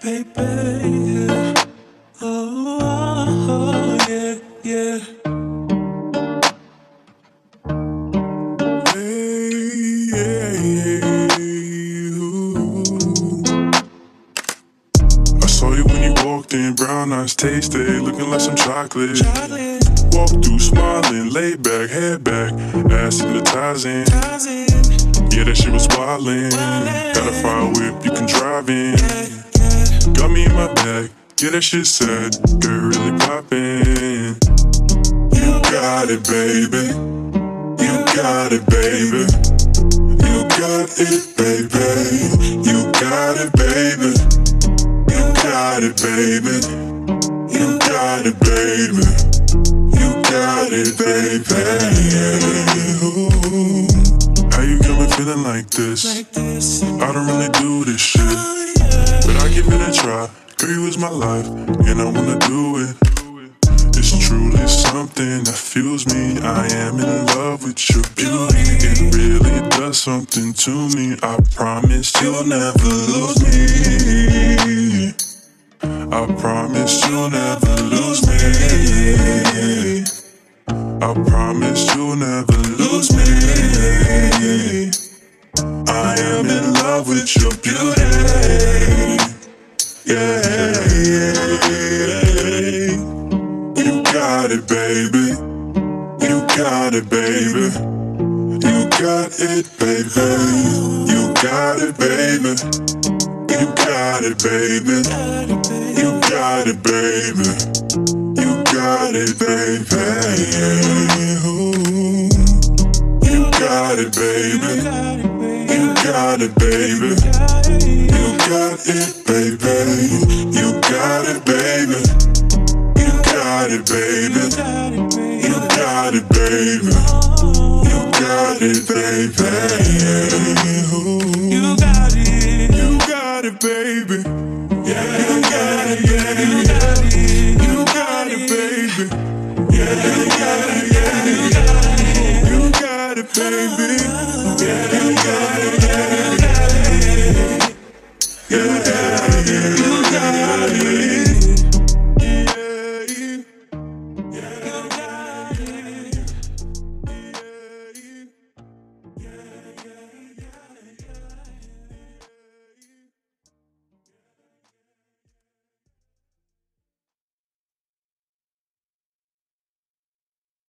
baby. Oh, yeah, yeah. I saw you when you walked in, brown eyes tasted, looking like some chocolate. Walk through smiling, laid back, head back, ass hypnotizing. Yeah, that shit was wildin'. Got a fire whip, you can drive in. Got me in my bag, yeah, that shit sad. Girl, really poppin'. You got it, baby. You got it, baby. You got it, baby. You got it, baby. You got it, baby. You got it, baby. You got it, baby. Ooh. How you got me feeling like this? I don't really do this shit, but I give it a try. Girl, you is my life, and I wanna do it. It's truly something that fuels me. I am in love with your beauty. It really does something to me. I promise you'll never lose me. I promise you'll never lose me. I promise you'll never lose me. I am in love with your beauty. Yeah, yeah. You got it, baby. You got it, baby. You got it, baby. You got it, baby. You got it, baby. You got it, baby. You got it, baby. Ooh. You got it, baby. You got it, baby. You got it, baby. You got it, baby. You got it, baby. You got it, baby. You got it, baby. Ooh. You got it. You got it, baby. Yeah, you got it, baby. You got it, baby. Yeah, you got it, yeah, you got it. You got it, baby. Yeah, you got it, yeah, yeah, yeah.